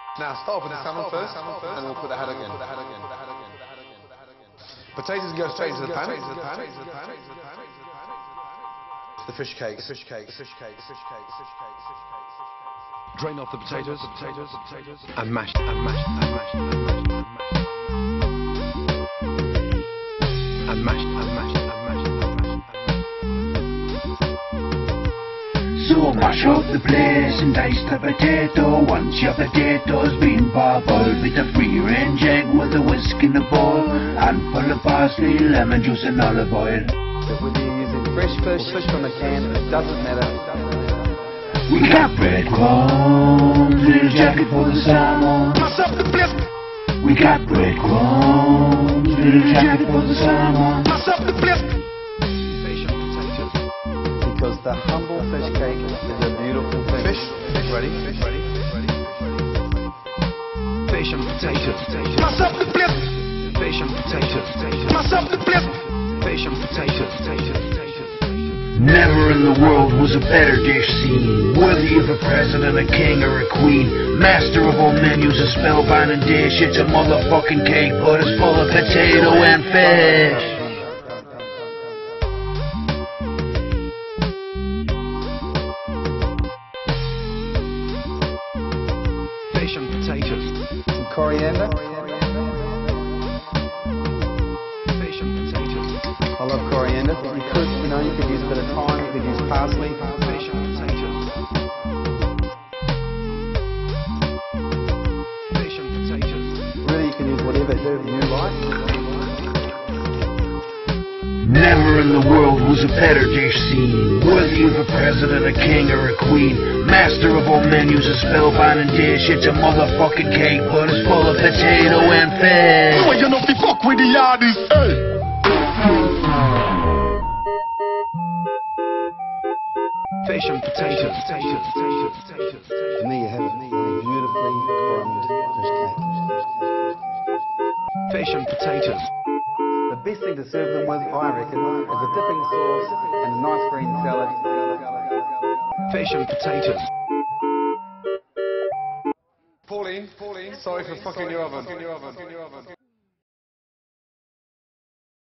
Now start with the salmon first, and we'll put the head again. Potatoes go straight into the pan. The fish cakes. Drain off the potatoes, and mash, So mash up the plaice and dice the potato. Once your potato's been parboiled, with a free-range egg with a whisk in the bowl, handful of parsley, lemon juice and olive oil. Whether you're using fresh fish from a can, it doesn't matter. We got breadcrumbs, little jacket for the salmon. mash up the plaice, We got breadcrumbs, little jacket for the salmon. mash up the plaice. Because the humble fish cake is a beautiful thing. Fish ready. Fish and potatoes, mash up the plaice. Fish and potatoes, mash up the plaice. Fish and potatoes. Never in the world was a better dish seen, worthy of a president, a king, or a queen. Master of all menus, a spellbinding dish. It's a motherfucking cake, but it's full of potato and fish. Fish and potatoes, Some coriander. fish and potatoes, I love coriander. You could use a bit of thyme, you could use parsley. fish and potatoes, fish and potatoes. Really, you can use whatever herb you like. Never in the world was a better dish seen, worthy of a president, a king, or a queen. Master of all menus, a spellbinding dish. It's a motherfucking cake, but it's full of potato and fish. You know fi fuck with the yardies, hey. Fish and potatoes. And there you have it, a beautifully crumbed fish cake. Fish and potatoes. The best thing to serve them with, I reckon, is a dipping sauce and a nice green salad. Fish and potatoes. Pauline, sorry for fucking your oven.